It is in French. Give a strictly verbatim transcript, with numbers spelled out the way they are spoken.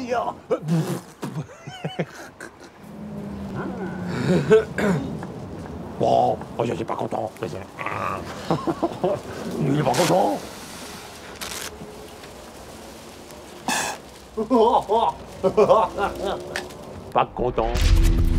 Olivia. Bon, oh, je suis pas content. Il est pas content. Pas content.